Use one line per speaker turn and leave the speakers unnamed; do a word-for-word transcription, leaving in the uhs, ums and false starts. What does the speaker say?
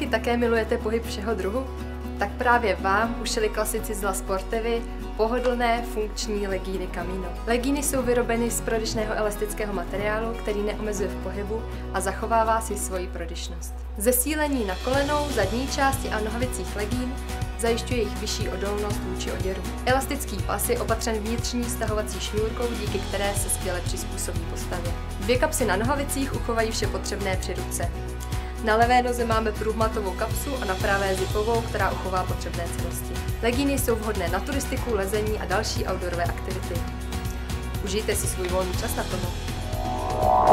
Legínky také milujete pohyb všeho druhu? Tak právě vám ušili klasici z La Sportivy pohodlné funkční legíny Camino. Legíny jsou vyrobeny z prodyšného elastického materiálu, který neomezuje v pohybu a zachovává si svoji prodyšnost. Zesílení na kolenou, zadní části a nohavicích legín zajišťuje jejich vyšší odolnost vůči oděru. Elastický pas je opatřen vnitřní stahovací šňůrkou, díky které se skvěle přizpůsobí postavě. Dvě kapsy na nohavicích uchovají vše potřebné při ruce. Na levé noze máme průhmatovou kapsu a na pravé zipovou, která uchová potřebné celnosti. Legíny jsou vhodné na turistiku, lezení a další outdoorové aktivity. Užijte si svůj volný čas naplno.